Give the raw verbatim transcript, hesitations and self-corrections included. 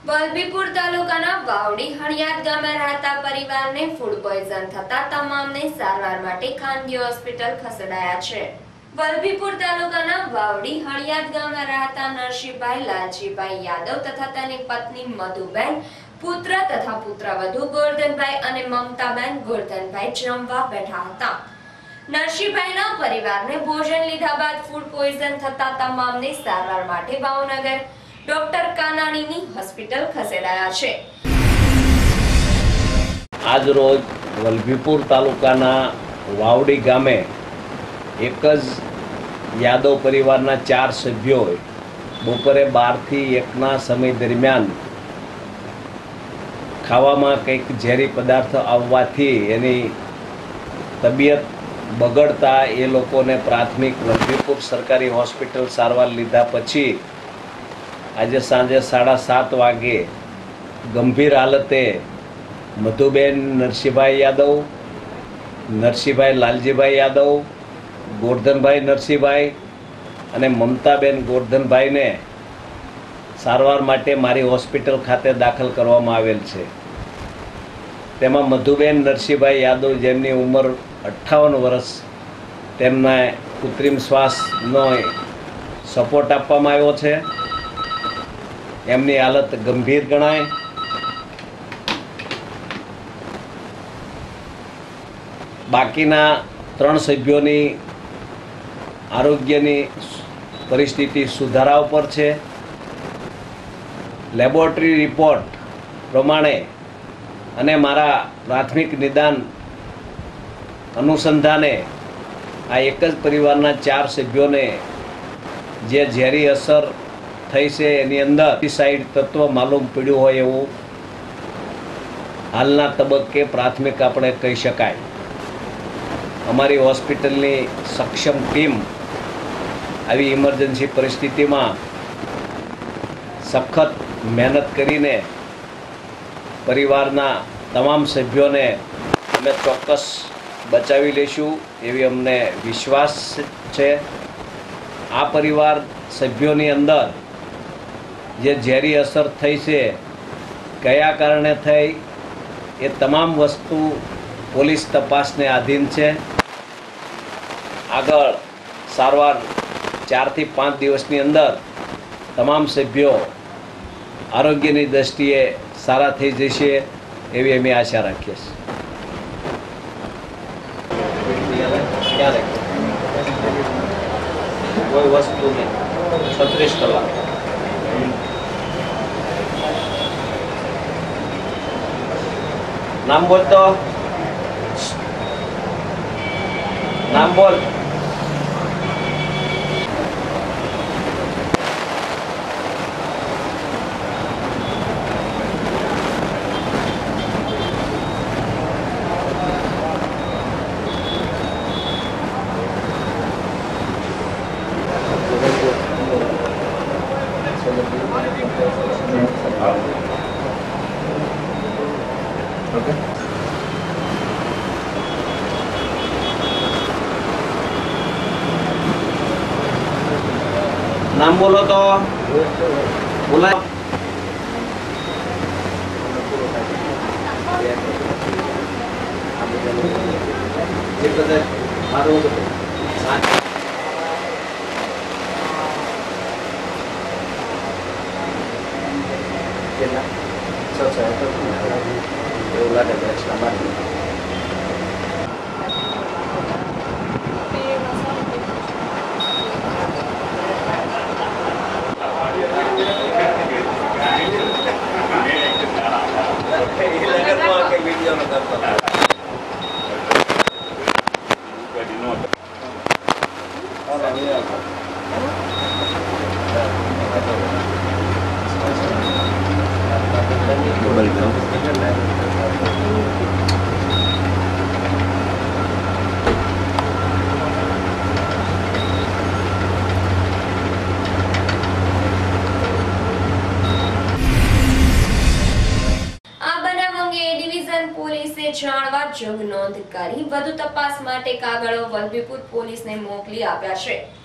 વલભીપુર તાલુકાના વાવડી હળિયાદ ગામે રહેતા પરિવારને ફૂડ પોઈઝન થતા તમામને સારવાર માટે ખાનગી હોસ્પિટલ ખસેડાયા છે। વલભીપુર તાલુકાના વાવડી હળિયાદ ગામે રહેતા નરસિંહભાઈ લાલજીભાઈ યાદવ તથા તેની પત્ની મધુબેન, પુત્ર તથા પુત્રવધુ ગોરધનભાઈ અને મમતાબેન ગોરધનભાઈ જમવા બેઠા હતા। નરસિંહભાઈના પરિવારને ભોજન લીધા બાદ ફૂડ પોઈઝન થતા તમામને સારવાર માટે ભાવનગર ડોક્ટર કાનાણીની હોસ્પિટલ ખસેડાયા છે। આજ રોજ વલભીપુર તાલુકાના વાવડી ગામે એક જ યાદવ પરિવારના ચાર સભ્યોએ બપોરે બારથી એકના સમય દરમિયાન ખાવામાં કંઈક ઝેરી પદાર્થ આવવાથી એની તબિયત બગડતા એ લોકોને પ્રાથમિક વલભીપુર સરકારી હોસ્પિટલ સારવાર લીધા પછી આજે સાંજે સાડા સાત વાગે ગંભીર હાલતે મધુબેન નરસિંહભાઈ યાદવ, નરસિંહભાઈ લાલજીભાઈ યાદવ, ગોરધનભાઈ નરસિંહભાઈ અને મમતાબેન ગોરધનભાઈને સારવાર માટે મારી હોસ્પિટલ ખાતે દાખલ કરવામાં આવેલ છે। તેમાં મધુબેન નરસિંહભાઈ યાદવ, જેમની ઉંમર અઠ્ઠાવન વર્ષ, તેમને કૃત્રિમ શ્વાસનો સપોર્ટ આપવામાં આવ્યો છે। એમની હાલત ગંભીર ગણાય। બાકીના ત્રણ સભ્યોની આરોગ્યની પરિસ્થિતિ સુધારા ઉપર છે। લેબોરેટરી રિપોર્ટ પ્રમાણે અને મારા પ્રાથમિક નિદાન અનુસંધાને આ એક જ પરિવારના ચાર સભ્યોને જે ઝેરી અસર થઈ છે એની અંદર સાઇડ તત્વ માલુમ પડ્યું હોય એવું હાલના તબક્કે પ્રાથમિક આપણે કહી શકાય। અમારી હોસ્પિટલની સક્ષમ ટીમ આવી ઇમરજન્સી પરિસ્થિતિમાં સખત મહેનત કરીને પરિવારના તમામ સભ્યોને અમે ચોક્કસ બચાવી લઈશું એવી અમને વિશ્વાસ છે। આ પરિવાર સભ્યોની અંદર જે ઝેરી અસર થઈ છે, કયા કારણે થઈ, એ તમામ વસ્તુ પોલીસ તપાસને આધીન છે। આગળ સારવાર ચારથી પાંચ દિવસની અંદર તમામ સભ્યો આરોગ્યની દ્રષ્ટિએ સારા થઈ જશે એવી અમે આશા રાખીએ છીએ। કોઈ વસ્તુ નહીં, છત્રીસ કલાક નામ બોલ તો નામ બોલ। Okay. नाम बोलो तो बोला। જાણવા જોગ નોંધ કરી વધુ તપાસ માટે કાગળો વલભીપુર પોલીસને મોકલી આપ્યા છે।